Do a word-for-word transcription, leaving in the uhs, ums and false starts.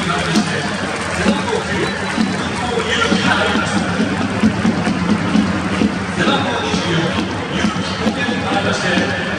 変わりまして背番号きゅう勇気が入りました。背番号にじゅうよん勇気ごけん変わりまして